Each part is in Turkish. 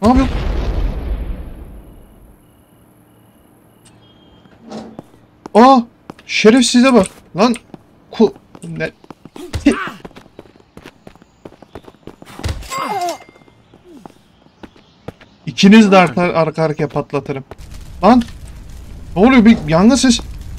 Ne yapıyorsun? Aa! Şerefsize bak. Lan. Ne? İkiniz de arka arkaya patlatırım. Lan. Ne oluyor? Bir yangın ses.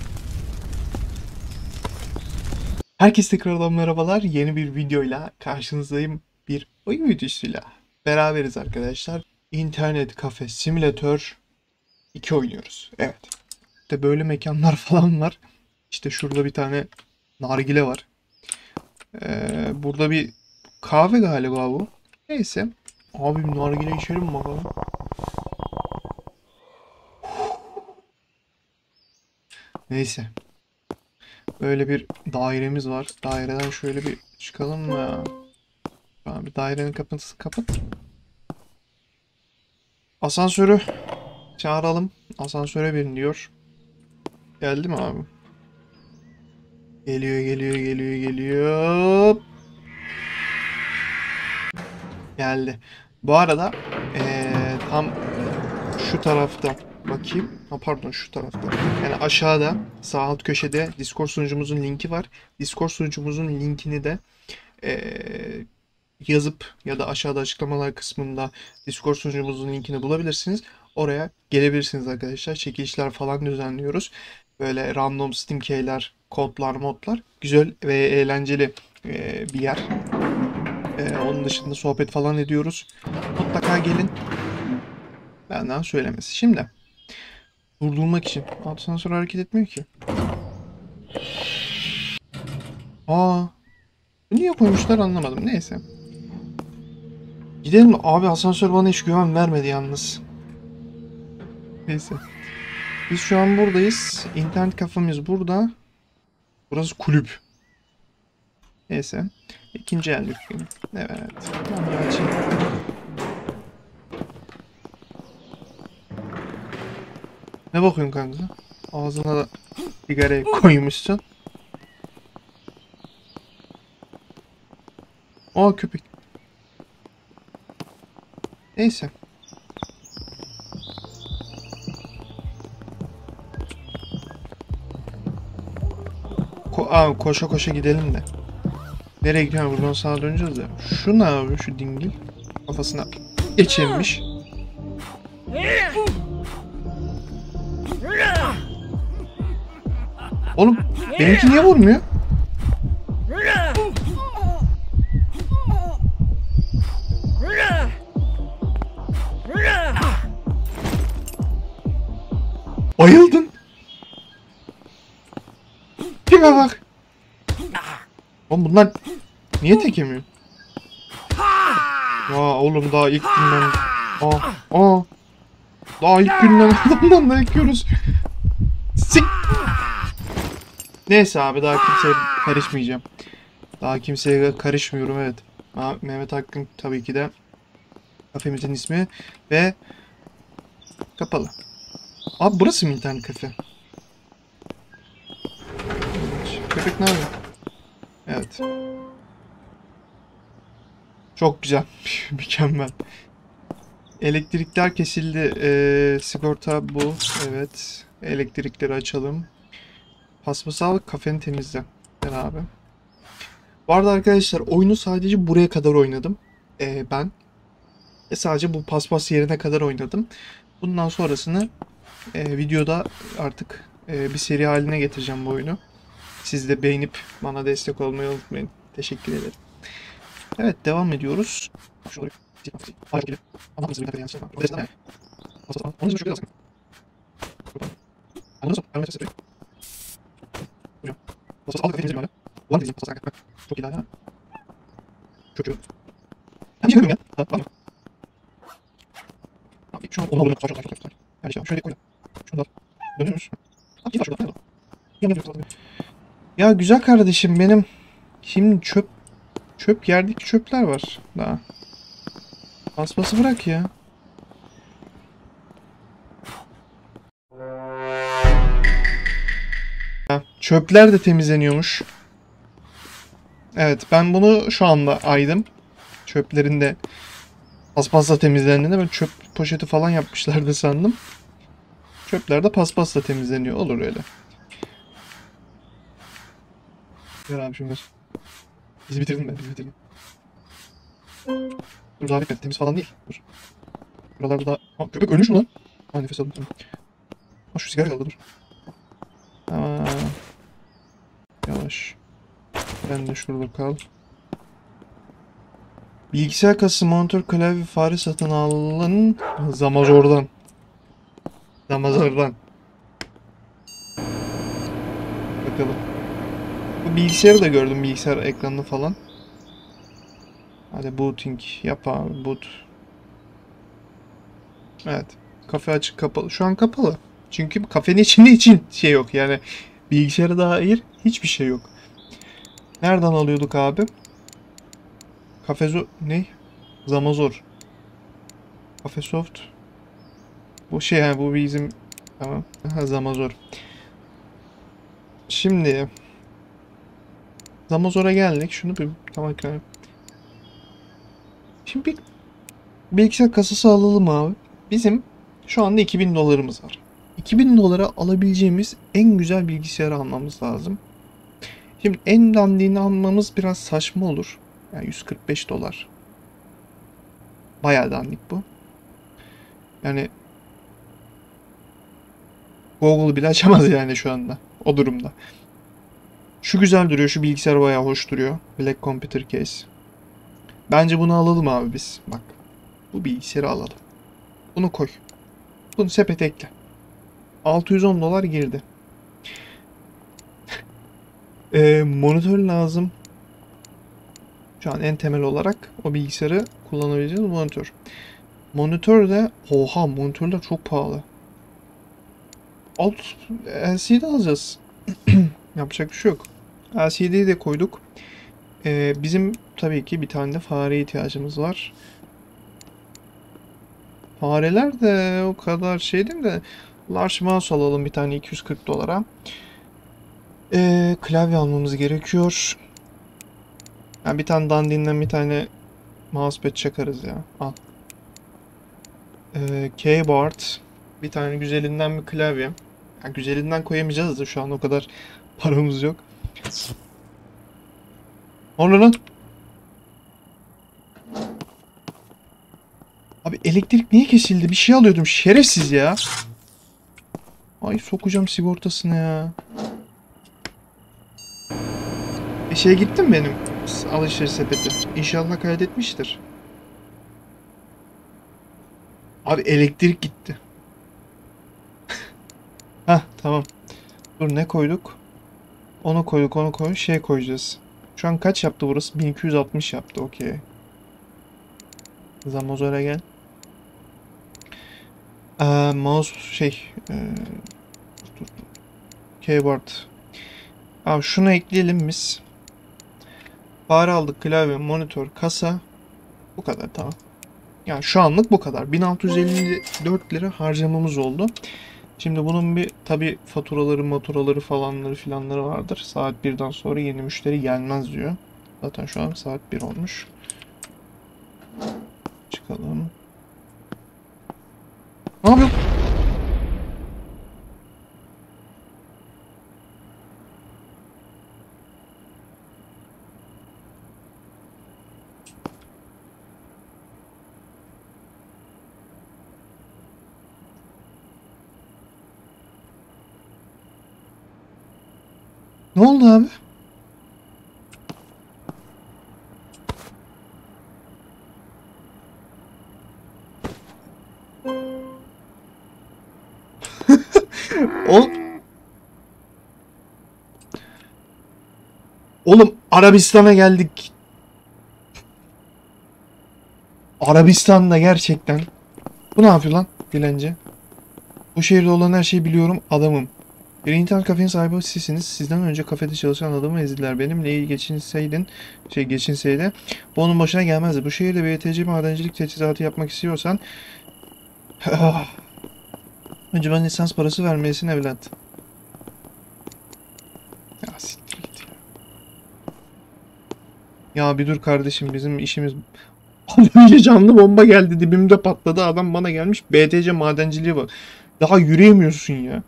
Herkese tekrardan merhabalar. Yeni bir videoyla karşınızdayım. Bir oyun videosuyla beraberiz arkadaşlar. İnternet kafe simülatör 2 oynuyoruz. Evet. İşte böyle mekanlar falan var. İşte şurada bir tane nargile var. Burada bir kahve galiba bu. Neyse. Abi bir nargile içelim bakalım. Neyse. Böyle bir dairemiz var. Daireden şöyle bir çıkalım mı ya? Bir dairenin kapısını kapat. Asansörü çağıralım. Asansöre bin diyor. Geldi mi abi? Geliyor. Geldi. Bu arada tam şu tarafta bakayım. Ha, pardon, şu tarafta. Yani aşağıda sağ alt köşede Discord sunucumuzun linki var. Discord sunucumuzun linkini de yazıp ya da aşağıda açıklamalar kısmında Discord sunucumuzun linkini bulabilirsiniz. Oraya gelebilirsiniz arkadaşlar. Çekilişler falan düzenliyoruz. Böyle random Steam key'ler, kodlar, modlar. Güzel ve eğlenceli bir yer. Onun dışında sohbet falan ediyoruz. Mutlaka gelin. Benden söylemesi. Şimdi durdurmak için. Asansör hareket etmiyor ki. Aa, niye koymuşlar anlamadım. Neyse. Gidelim abi, asansör bana hiç güven vermedi yalnız. Neyse. Biz şu an buradayız. İnternet kafemiz burada. Burası kulüp. Neyse. İkinci el dükkanı. Evet. Ben açayım. Ne bakıyorsun kanka? Ağzına da sigarayı koymuşsun. Aa, köpek. Neyse. Koşa koşa gidelim de. Nereye gidiyorsun? Buradan sağa döneceğiz de. Şu ne abi? Şu dingil. Kafasına geçirmiş. Oğlum benimki niye vurmuyor? Bayıldın. Kime bak. Oğlum bunlar niye tek yemiyor? Ya oğlum daha ilk günden. Daha ilk günden adamdan da ekiyoruz. Sik. Neyse abi, daha kimseye karışmayacağım. Daha kimseye karışmıyorum, evet. Mehmet Hakkın tabii ki de kafemizin ismi ve kapalı. Abi burası mı internet kafe? Köpek ne yapıyor? Evet. Çok güzel. Mükemmel. Elektrikler kesildi. Sigorta bu. Evet. Elektrikleri açalım. Paspası al, kafeni temizle. Ben abi. Bu arada arkadaşlar, oyunu sadece buraya kadar oynadım. Ben. Sadece bu paspas yerine kadar oynadım. Bundan sonrasını videoda artık bir seri haline getireceğim bu oyunu. Siz de beğenip bana destek olmayı unutmayın. Teşekkür ederim. Evet, devam ediyoruz. Çok iyi ya. Çok iyi. Ben bir şey ya. Abi şu an onu alıyorum. Çok. Yani şöyle koy. Şunu da dönüyoruz. Abi git şurada. Ya güzel kardeşim benim. Şimdi çöp yerdeki çöpler var daha. Paspası bırak ya. Çöpler de temizleniyormuş. Evet, ben bunu şu anda aydım. Çöplerin de Paspasla temizlendiğinde ben çöp poşeti falan yapmışlardı sandım. Çöpler de paspasla temizleniyor. Olur öyle. Ver abi şunu ver. Bizi bitirdin ben. Bizi bitirdin. Dur daha bitmedi. Temiz falan değil. Dur. Buralarda daha... Aa, köpek ölmüş mü lan? Ha nefes aldım. Tamam. Ha şu sigara kaldı dur. Aa, yavaş. Ben de şurada kal. Bilgisayar kasası, monitör, klavye, fare satın alın. Zamazor'dan. Zamazor'dan. Bakalım. Bu bilgisayarı da gördüm. Bilgisayar ekranını falan. Hadi booting. Yap abi boot. Evet. Kafe açık kapalı. Şu an kapalı. Çünkü kafenin içinde için şey yok. Yani bilgisayara dair hiçbir şey yok. Nereden alıyorduk abi? Kafezo... Ne? Zamazor. Kafesoft. Bu şey yani bu bizim... Tamam. Aha, Zamazor. Şimdi... Zamazor'a geldik. Şunu bir tam ekran. Şimdi bir bilgisayar kasası alalım abi. Bizim şu anda 2000 dolarımız var. 2000 dolara alabileceğimiz en güzel bilgisayarı almamız lazım. Şimdi en dandiğini almamız biraz saçma olur. Yani 145 dolar. Bayağı dandik bu. Yani Google bile açamaz yani şu anda. O durumda. Şu güzel duruyor. Şu bilgisayar bayağı hoş duruyor. Black Computer Case. Bence bunu alalım abi biz. Bak. Bu bilgisayarı alalım. Bunu koy. Bunu sepete ekle. 610 dolar girdi. Monitör lazım. Şu an en temel olarak o bilgisayarı kullanabileceğiniz monitör. Monitör de oha monitörler çok pahalı. Alt LCD alacağız. Yapacak bir şey yok. LCD'yi de koyduk. Bizim tabii ki bir tane de fare ihtiyacımız var. Fareler de o kadar şey değil de large mouse alalım bir tane 240 dolara. Klavye almamız gerekiyor. Yani bir tane dandinden bir tane mousepad çakarız ya. Al. Keyboard. Bir tane güzelinden bir klavye. Yani güzelinden koyamayacağız da şu an o kadar paramız yok. Onu lan. Abi elektrik niye kesildi? Bir şey alıyordum. Şerefsiz ya. Ay sokacağım sigortasını ya. Şeye gittim benim alışveriş sepeti. İnşallah kaydetmiştir. Abi elektrik gitti. Hah tamam. Dur ne koyduk? Onu koyduk onu koyduk. Şey koyacağız. Şu an kaç yaptı burası? 1260 yaptı okey. Zamozora gel. Mouse şey. Dur. Keyboard. Abi şunu ekleyelim biz. Fare aldık, klavye, monitör, kasa. Bu kadar tamam. Yani şu anlık bu kadar. 1654 lira harcamamız oldu. Şimdi bunun bir tabi faturaları, maturaları falanları filanları vardır. Saat 1'den sonra yeni müşteri gelmez diyor. Zaten şu an saat 1 olmuş. Çıkalım. Ne yapıyorsun? Ne oldu abi? Ol Oğlum Arabistan'a geldik. Arabistan'da gerçekten. Bu ne yapıyor lan dilenci? Bu şehirde olan her şeyi biliyorum adamım. Bir internet kafenin sahibi sizsiniz. Sizden önce kafede çalışan adamı ezdiler. Benimle iyi geçinseydi bu onun başına gelmezdi. Bu şehirde BTC madencilik teçhizatı yapmak istiyorsan önce ben lisans parası vermelisin evlat. Ya siktir git. Ya bir dur kardeşim bizim işimiz Az önce canlı bomba geldi, dibimde patladı. Adam bana gelmiş BTC madenciliği bak. Daha yürüyemiyorsun ya.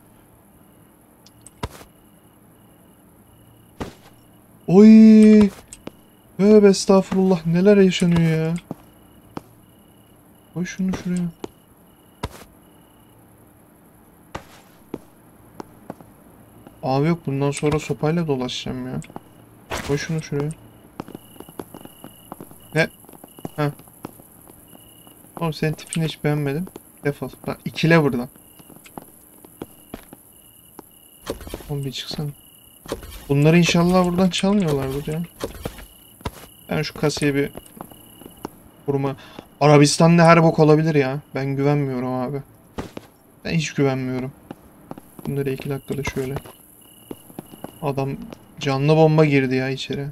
Oy. Tövbe estağfurullah, neler yaşanıyor ya. Koy şunu şuraya. Abi yok, bundan sonra sopayla dolaşacağım ya. Koy şunu şuraya. Ne? Ha. Oğlum senin tipini hiç beğenmedim. Defol. Bak, ikile buradan. Oğlum bir çıksana. Bunları inşallah buradan çalmıyorlardır ya. Ben şu kasayı bir koruma. Arabistan'da her bok olabilir ya. Ben güvenmiyorum abi. Ben hiç güvenmiyorum. Bunları 2 dakikada şöyle. Adam canlı bomba girdi ya içeri.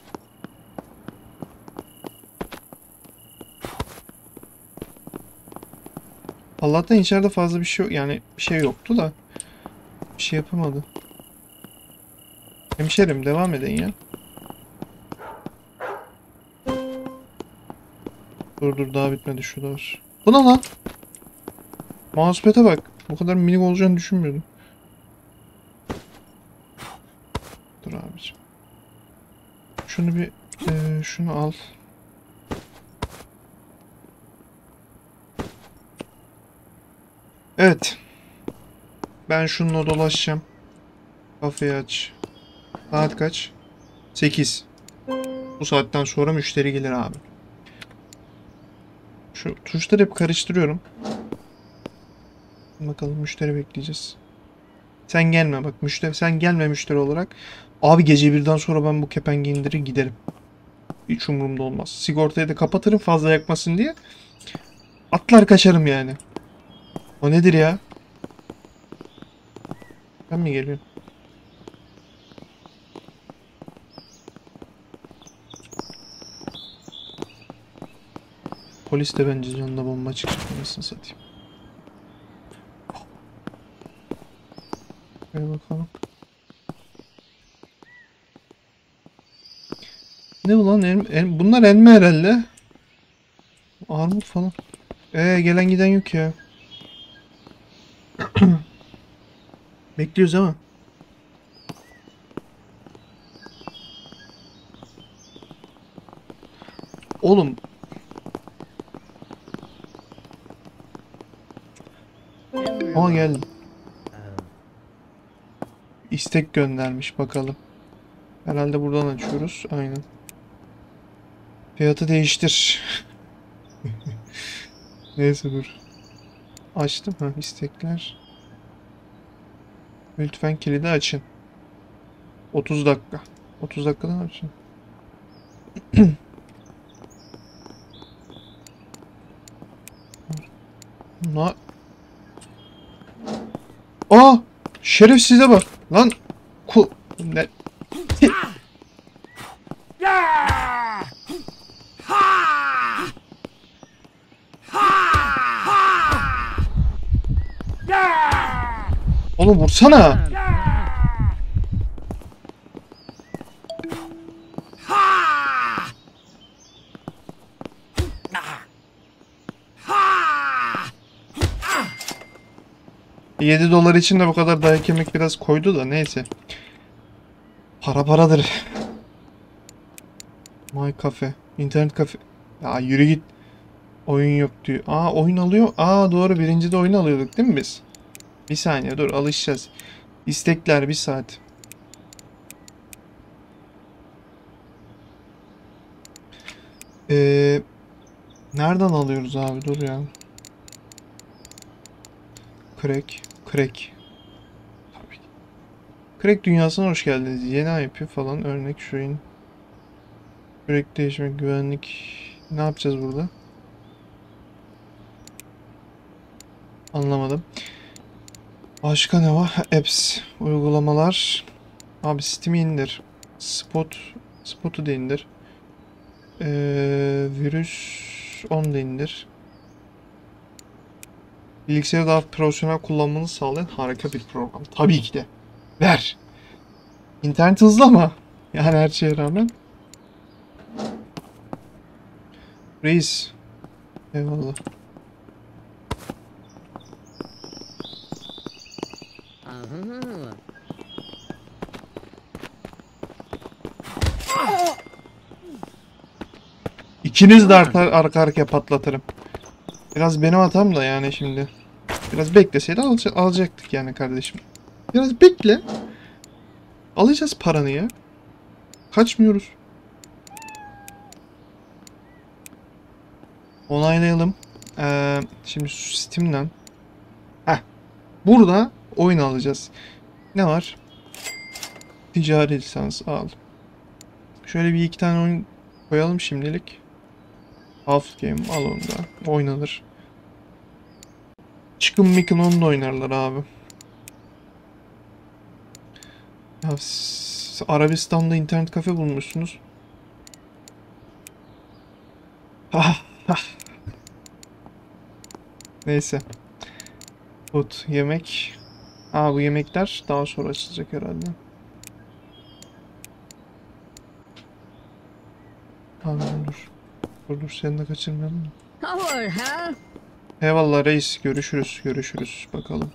Allah'tan içeride fazla bir şey yok. Yani bir şey yoktu da. Bir şey yapamadı. Hemşerim devam edin ya. Dur dur, daha bitmedi, şu da var. Bu ne lan? Mousepad'e bak. Bu kadar minik olacağını düşünmüyordum. Dur abicim. Şunu bir şunu al. Evet. Ben şununla dolaşacağım. Kafayı aç. Saat kaç? 8. Bu saatten sonra müşteri gelir abi. Şu tuşları hep karıştırıyorum. Bakalım, müşteri bekleyeceğiz. Sen gelme bak, müşteri sen gelme müşteri olarak. Abi gece birden sonra ben bu kepengi indirir giderim. Hiç umurumda olmaz. Sigortayı da kapatırım fazla yakmasın diye. Atlar kaçarım yani. O nedir ya? Ben mi geliyorum? Polis de bence canına bomba çıkacak, anasını satayım. Şöyle bakalım. Ne bu lan? Bunlar elma herhalde. Armut falan. Gelen giden yok ya. Bekliyoruz ama. Oğlum. Aa, geldi. İstek göndermiş, bakalım. Herhalde buradan açıyoruz. Aynen. Fiyatı değiştir. Neyse dur. Açtım. Ha, istekler. Lütfen kilidi açın. 30 dakika. 30 dakikada açın. Na Aa! Şerefsize bak. Lan ne? Oğlum vursana. $7 için de bu kadar dayak yemek biraz koydu da neyse. Para paradır. My Cafe. İnternet kafe. Ya yürü git. Oyun yok diyor. Aa, oyun alıyor. Aa doğru, birinci de oyun alıyorduk değil mi biz? Bir saniye dur, alışacağız. İstekler 1 saat. Ee, Nereden alıyoruz abi, dur ya. Crack. Crack. Tabii ki. Crack dünyasına hoş geldiniz. Yeni IP falan, örnek şurayın. Crack değişmek, güvenlik. Ne yapacağız burada? Anlamadım. Başka ne var? Apps. Uygulamalar. Abi Steam'i indir. Spot'u da indir. Virüs 10 da indir. Bilgisayarı daha profesyonel kullanmanı sağlayan harika bir program. Tabii ki de. Ver. İnternet hızlı ama. Yani her şeye rağmen. Reis. Eyvallah. İkiniz de arka arkaya patlatırım. Biraz benim hatam da yani şimdi. Biraz bekleseydi alacaktık yani kardeşim. Biraz bekle. Alacağız paranı ya. Kaçmıyoruz. Onaylayalım. Şimdi Steam'den. Heh. Burada oyun alacağız. Ne var? Ticari lisans al. Şöyle bir iki tane oyun koyalım şimdilik. Half Game al onu da. Oynanır. Chicken Micken onu da oynarlar abi. Ya, Arabistan'da internet kafe bulmuşsunuz. Ah, ah. Neyse. Food, yemek. Aa, bu yemekler daha sonra açılacak herhalde. Tamam, dur. Dur seni de kaçırmayalım. Eyvallah reis. Görüşürüz. Görüşürüz. Bakalım.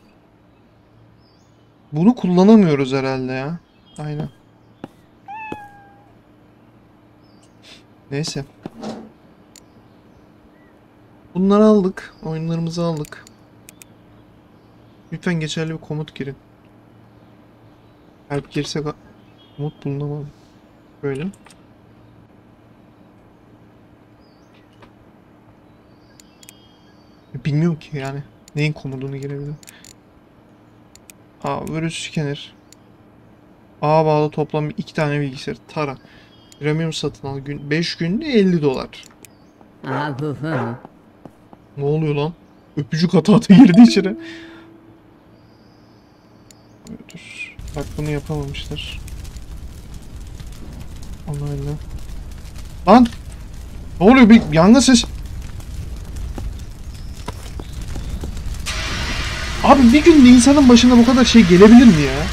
Bunu kullanamıyoruz herhalde ya. Aynen. Neyse. Bunları aldık. Oyunlarımızı aldık. Lütfen geçerli bir komut girin. Kalp girsek komut bulunamadı. Böyle. Bilmiyorum ki yani. Neyin komutunu girebilirim. Aa, virüs scanner. Ağa bağlı toplam 2 tane bilgisayar. Tara. Premium satın al. 5 günde 50 dolar. Ne oluyor lan? Öpücük ata girdi içeri. Dur. Bak bunu yapamamışlar. Onayla. Lan! Ne oluyor? Bir yangın ses. Abi bir günde insanın başına bu kadar şey gelebilir mi ya?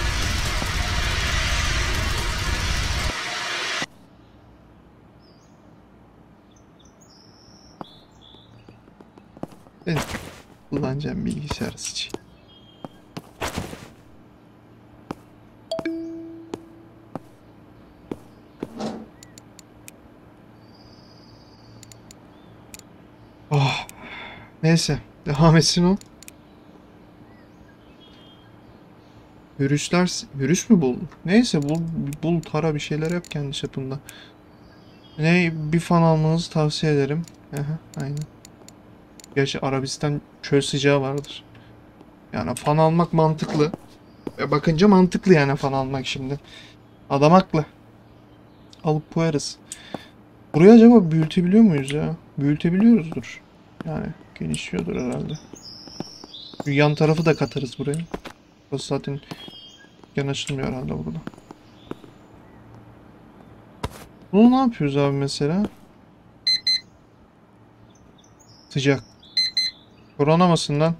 Ben kullanacağım bilgisayar için. Oh. Neyse. Devam etsin o. Virüs mü buldun? Neyse bul tara bir şeyler yap kendi çapında. Bir fan almanızı tavsiye ederim. Aha, aynen. Gerçi Arabistan çöl sıcağı vardır. Yani fan almak mantıklı. Bakınca mantıklı yani fan almak şimdi. Adam haklı. Alıp koyarız. Burayı acaba büyütebiliyor muyuz ya? Büyütebiliyoruzdur. Yani genişliyordur herhalde. Şu yan tarafı da katarız buraya. Burası zaten yan açılmıyor herhalde burada. Bunu ne yapıyoruz abi mesela? Sıcak. Koronamasın lan.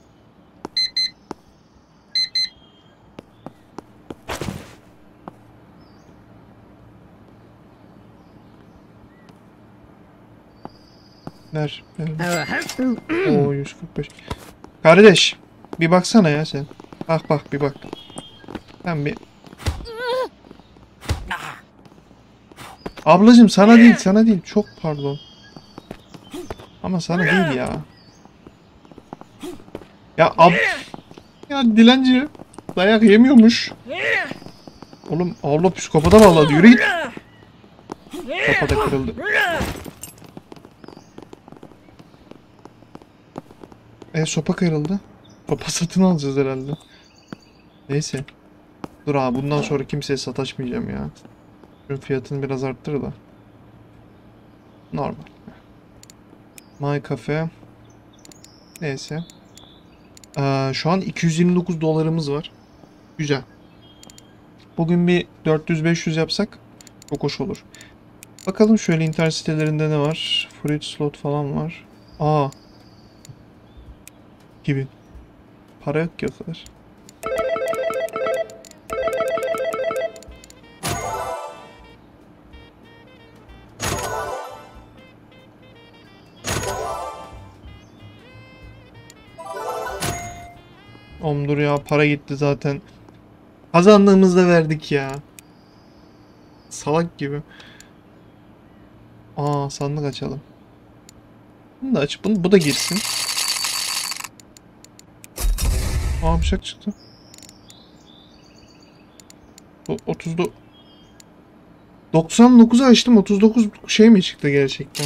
Ver. Oo 145. Kardeş. Bir baksana ya sen. Bak bir bak. Ben bir... Ablacım sana değil. Çok pardon. Ama sana değil ya. Ya dilenci dayak yemiyormuş. Oğlum abla psikopata bağladı. Yürü git. Sopa da kırıldı. Sopa kırıldı. Sopa satın alacağız herhalde. Neyse. Dur abi bundan sonra kimseye sataşmayacağım ya. Şunun fiyatını biraz arttır da. Normal. My Cafe. Neyse. Şu an 229 dolarımız var. Güzel. Bugün bir 400-500 yapsak çok hoş olur. Bakalım şöyle internet sitelerinde ne var? Fruit slot falan var. Gibi. Para yok ki o kadar. Omdur ya, para gitti zaten. Kazandığımızda verdik ya. Salak gibi. Aa, sandık açalım. Bunu da aç. Bu da girsin. Aa, bıçak çıktı. Bu 99'u açtım. 39 şey mi çıktı gerçekten?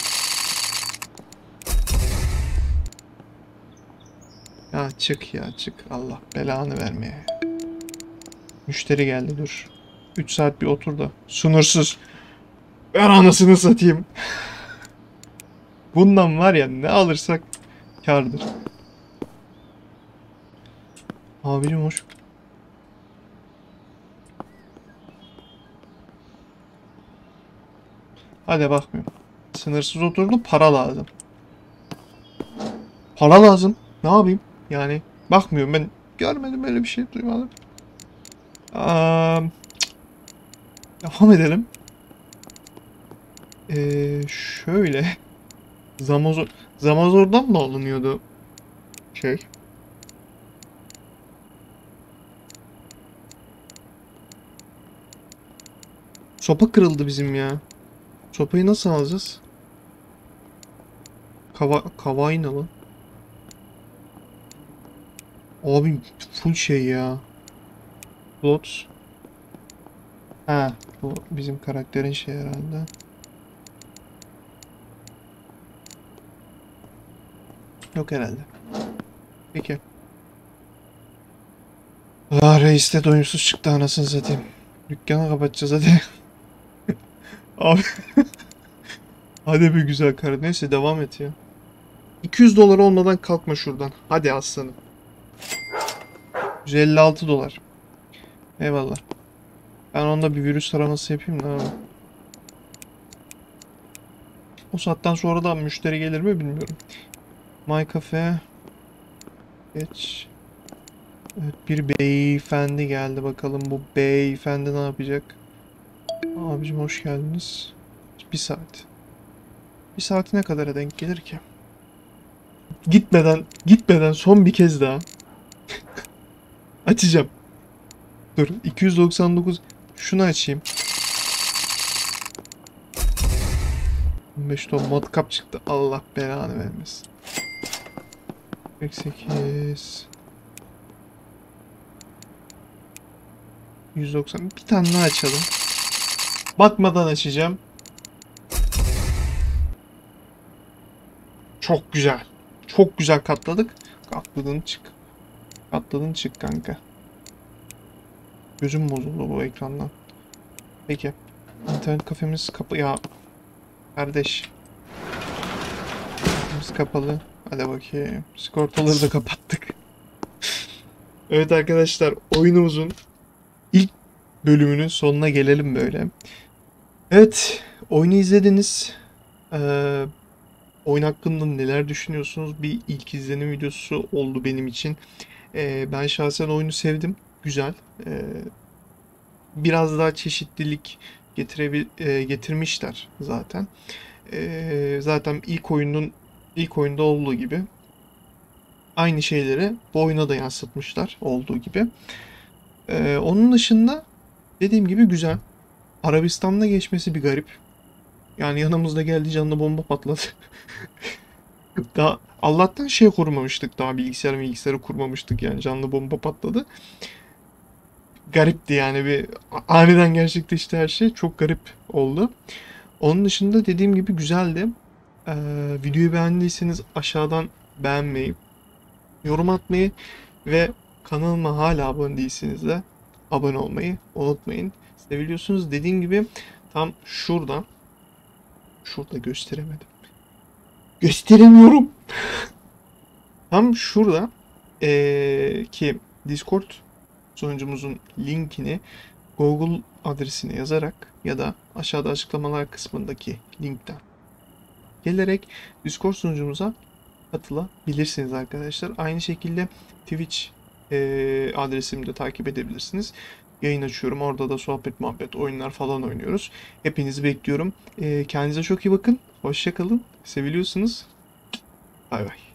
Ya çık ya çık. Allah belanı vermeye. Müşteri geldi, dur. 3 saat bir otur da. Sınırsız. Ben anasını satayım. Bundan var ya, ne alırsak kârdır. Abicim hoş. Hadi bakmıyorum. Sınırsız oturdu, para lazım. Para lazım. Ne yapayım? Yani bakmıyorum ben, görmedim, öyle bir şey duymadım. Aa, devam edelim. Şöyle. Zamazor Zamazor'dan mı alınıyordu şey? Sopa kırıldı bizim ya. Sopayı nasıl alacağız? Kavayı ne lan? Abi full şey ya. Slot. Ha, bu bizim karakterin şey herhalde. Yok herhalde. Peki. Ah, reis de doyumsuz çıktı anasını satayım. Dükkanı kapatacağız hadi. Abi hadi bir güzel karı. Neyse devam et ya. 200 dolar olmadan kalkma şuradan. Hadi aslanım. 156 dolar. Eyvallah. Ben onda bir virüs taraması yapayım da abi. O saatten sonra da müşteri gelir mi bilmiyorum. My Cafe. Geç. Evet, bir beyefendi geldi, bakalım bu beyefendi ne yapacak? Abicim hoş geldiniz. Bir saat. Bir saatine kadar denk gelir ki? Gitmeden son bir kez daha açacağım. Dur, 299, şunu açayım. 15 ton matkap çıktı. Allah belanı vermesin. 48, 190, bir tane daha açalım. Bakmadan açacağım. Çok güzel. Çok güzel katladık. Katladın çık. Katladın çık kanka. Gözüm bozuldu bu ekrandan. Peki. İnternet kafemiz kapı ya. Kardeş. Kafemiz kapalı. Hadi bakayım. Sigortaları da kapattık. Evet arkadaşlar, oyunumuzun ilk bölümünün sonuna gelelim böyle. Evet, oyunu izlediniz. Ee, Oyun hakkında neler düşünüyorsunuz? Bir ilk izlenim videosu oldu benim için. Ben şahsen oyunu sevdim. Güzel. Biraz daha çeşitlilik getirmişler zaten. Zaten ilk oyunda olduğu gibi aynı şeyleri bu oyuna da yansıtmışlar olduğu gibi. Onun dışında dediğim gibi güzel. Arabistan'da geçmesi bir garip. Yani yanımızda geldi, canlı bomba patladı. Daha Allah'tan şey kurmamıştık, daha bilgisayarı kurmamıştık, yani canlı bomba patladı. Garipti yani, bir aniden gerçekleşti her şey, çok garip oldu. Onun dışında dediğim gibi güzeldi. Ee, Videoyu beğendiyseniz aşağıdan beğenmeyi, yorum atmayı ve kanalıma hala abone değilseniz de abone olmayı unutmayın. Seviliyorsunuz. Dediğim gibi tam şurada gösteremedim. Gösteremiyorum. Tam şurada ki Discord sunucumuzun linkini Google adresine yazarak ya da aşağıda açıklamalar kısmındaki linkten gelerek Discord sunucumuza katılabilirsiniz arkadaşlar. Aynı şekilde Twitch adresimi de takip edebilirsiniz. Yayın açıyorum. Orada da sohbet, muhabbet, oyunlar falan oynuyoruz. Hepinizi bekliyorum. Kendinize çok iyi bakın. Hoşça kalın. Seviliyorsunuz. Bay bay.